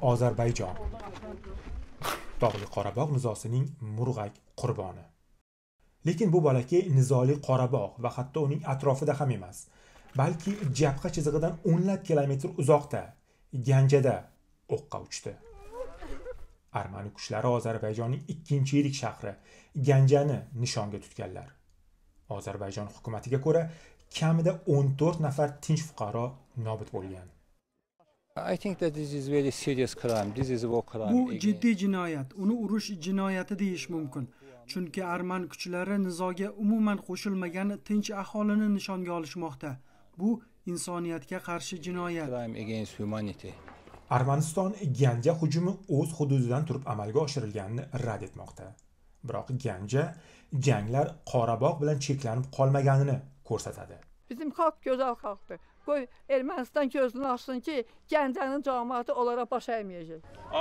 Ozarbayjon. Tog'li Qorabog' nizosining murg'ak qurboni. Lekin bu bolakay nizoli Qorabog' va hatto uning atrofida ham emas, balki jabha chizig'idan o'nlab kilometr uzoqda, Ganjada o'qqa uchdi. Armani kuchlari Ozarbayjonning ikkinchi yirik shahri Ganjani nishonga tutganlar. Ozarbayjon hukumatiga ko'ra, kamida 14 nafar tinch fuqaro nobud bo'lgan. I think that this is very serious crime. This is a war crime. Bu jiddiy jinoyat, uni urush jinoyati deyish mumkin. Chunki arman kuchlari nizoga umuman qo'shilmagan tinch aholini nishonga olishmoqda. Bu insoniyatga qarshi jinoyat. Crime against humanity. Armaniston Ganja hujumi o'z hududidan turib amalga oshirilganini rad etmoqda. Biroq Ganja janglar Qorabog' bilan cheklanib qolmaganini ko'rsatadi. Bizim xalq gözəl xalqdır. Qoy Ermənistan gözünü açsın ki, Gəncənin cəmiyyəti onlara baş əyməyəcək.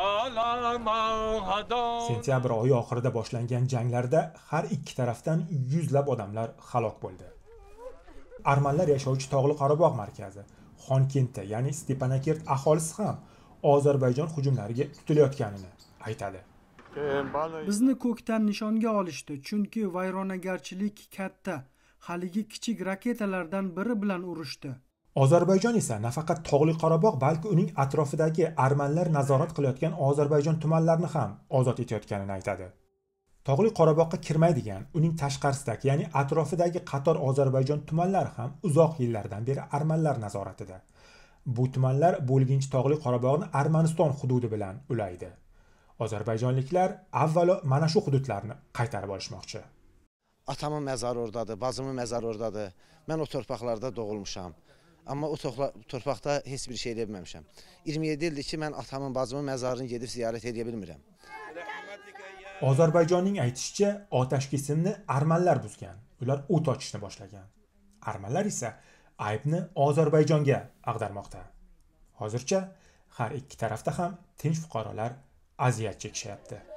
Sentyabr oyi oxirida boshlangan janglarda har ikki tarafdan yuzlab odamlar halok bo'ldi. Armanlar yashovchi Tog'li Qorabog' markazi, Xonkentda, ya'ni Stepanakert aholisi ham Ozarbayjon hujumlariga tutilayotganini aytadi. Bizni ko'kdan nishonga olishdi, chunki vayronagarchilik katta. Haligi kichik raketalardan biri bilan urushdi. Ozarbayjon esa nafaqat Tog'li Qorabog', balki uning atrofidagi armanlar nazorat qilayotgan Ozarbayjon tumanlarini ham ozod etayotganini aytadi. Tog'li Qorabog'ga kirmaydigan, uning tashqarisidagi, ya'ni atrofidagi qator Ozarbayjon tumanlari ham uzoq yillardan beri armanlar nazoratida. Bu tumanlar bo'lginchi Tog'li Qorabog'ni Armaniston hududi bilan ulaydi. Ozarbayjonliklar avvalo mana shu hududlarni qaytarib olishmoqchi. Atamın məzarı oradadır, bacımın məzarı oradadır. Mən o torpaqlarda doğulmuşam. Amma o torpaqda heç bir şey edə bilməmişəm. 27 ildir ki, mən atamın, bacımın məzarını gedib ziyarət edə bilmirəm. Ozarbayjonning aytishicha, otaskesimni armanlar buzgan. Ular o't ochishni boshlagan. Armanlar esa aybni Ozarbayjonga ag'darmoqda. Hozircha har ikki tarafda ham tinch fuqarolar aziyat chekishyapti.